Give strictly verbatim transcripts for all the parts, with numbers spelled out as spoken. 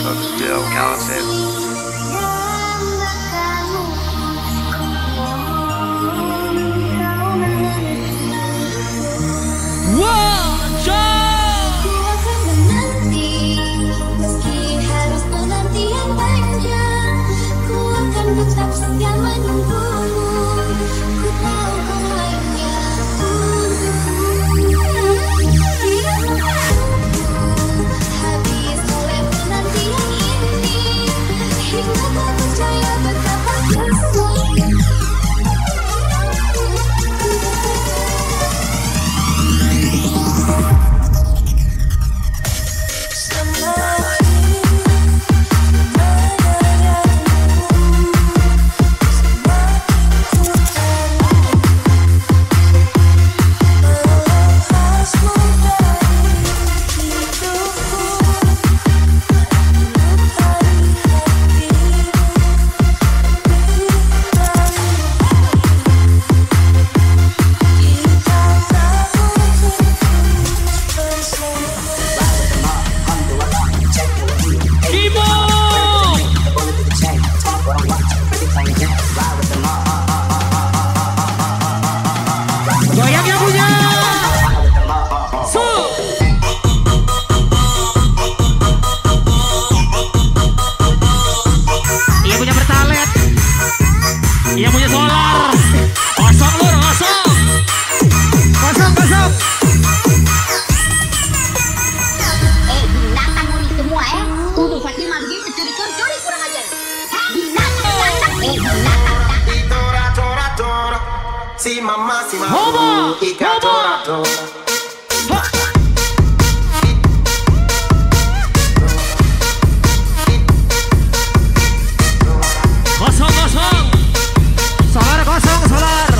but still counted. Tetap setia menunggumu, ku tahu kau lainnya habis oleh penantian ini, hingga tak percaya betapa keselnya. Yang punya solar kosong lur, kosong kosong kosong. Eh binatang ini semua ya, tuduh Fatimah begitu curi-curi kurang ajar. Binatang binatang eh binatang tora tora tora si mama si mama Homo, ika homo. tora tora. Kosong kosong. Solar kosong, solar.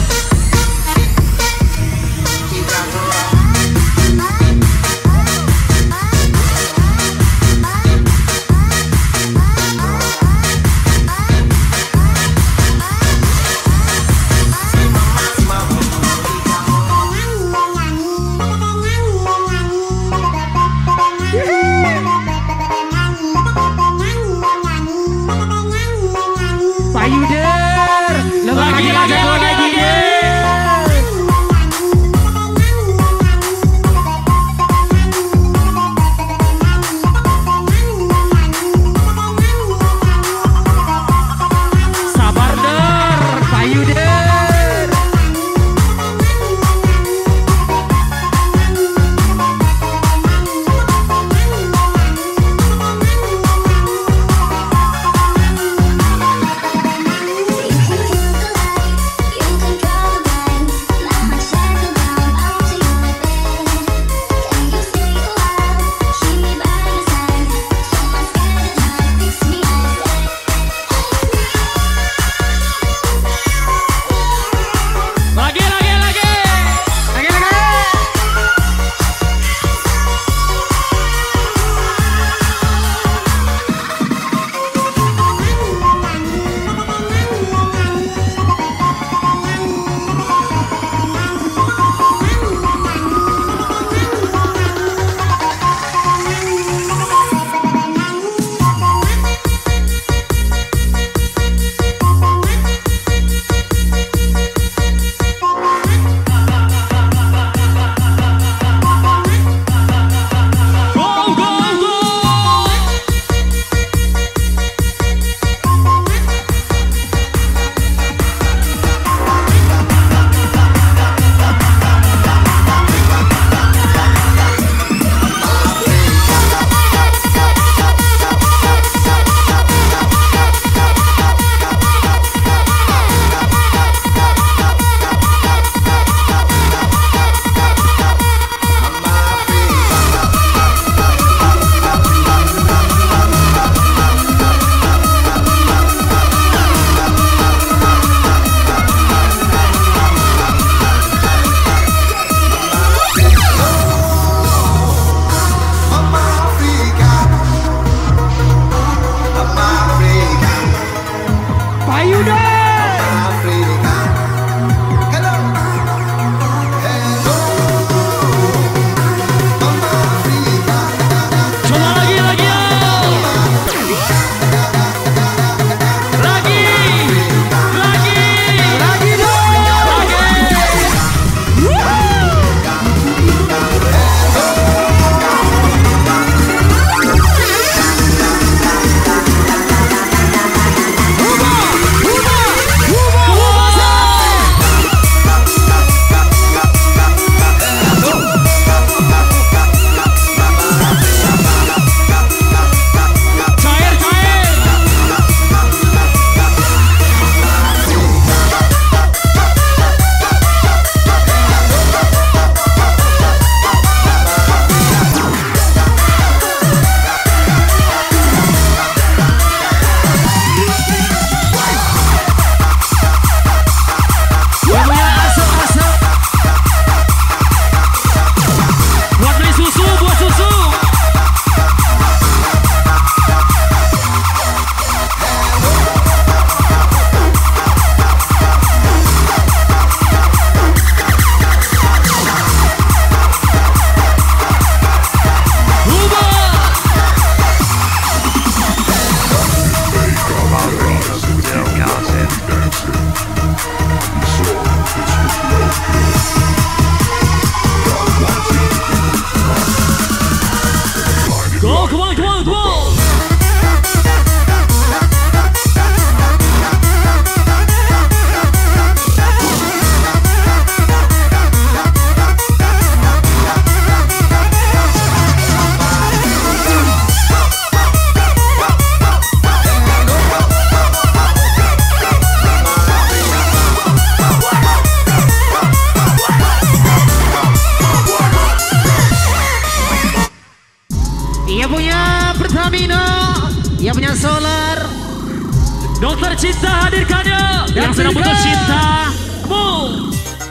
punya Pertamina, yang punya solar. Dokter Cinta hadirkannya, yang sedang butuh cinta. Mu.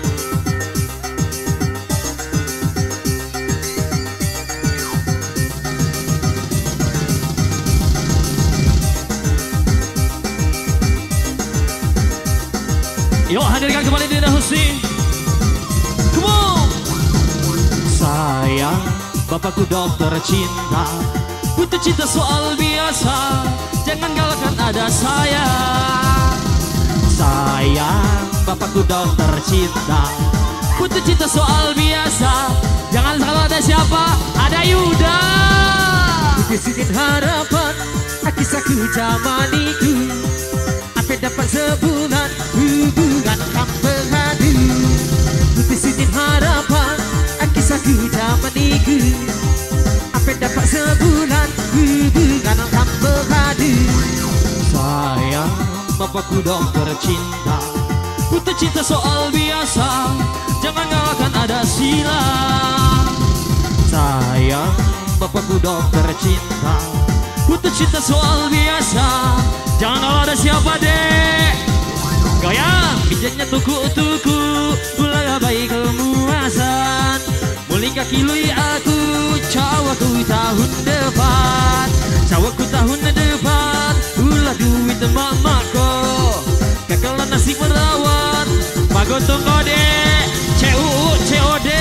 Yuk hadirkan kembali Dinda Husni. Come on. Sayang, bapakku dokter cinta, butuh cinta soal biasa, jangan galakkan ada saya. Sayang, bapakku dokter cinta, butuh cinta soal biasa, jangan salah ada siapa, ada Yuda. Kesinin harapan, kisahku zamaniku, apa dapat sebulan hubungan tanpa hadu. Kesinin harapan, kisahku zamaniku, apa dapat sebulan hubungan tanpa hadu. Sayang, bapakku dokter cinta, butuh cinta soal biasa, jangan galakkan ada sila. Sayang, bapakku dokter cinta, butuh cinta soal biasa, jangan kalau ada siapa dek. Goyang, pijaknya tuku-tuku, mulai baik kemuasan, mulai kaki lui aku, cawaku tahun depan, cawaku tahun depan, ulah duit mak-makku, kekalan nasi merawat, pagotong kode, C U U C O D.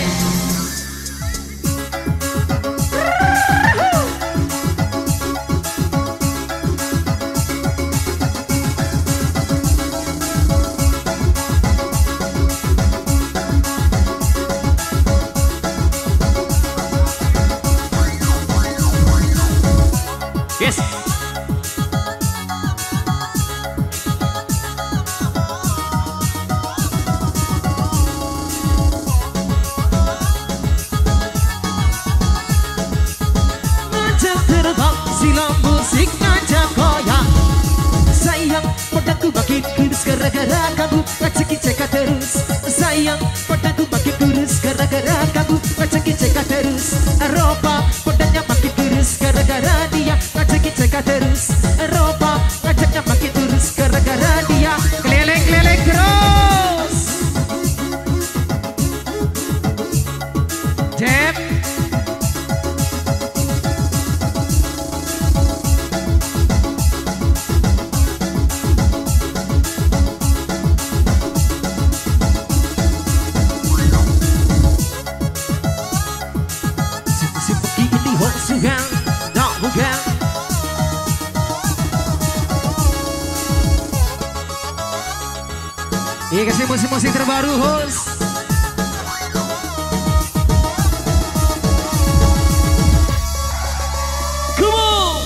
Yes. Ngajak terbang silam musik, ngajak goyang. Sayang, padaku makin kurus gara-gara kamu ngajak cekak terus. Sayang, padaku makin kurus gara-gara kamu ngajak cekak terus. Eropa, padanya makin kurus gara-gara dia ngajak cekak terus. Eropa, ngajaknya makin kurus gara-gara dia keliling-keliling terus. Jep. Si pergi ini hongsuhan, nak bukan. Iya kasih musik-musik terbaru host. Come on.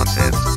Kalsel.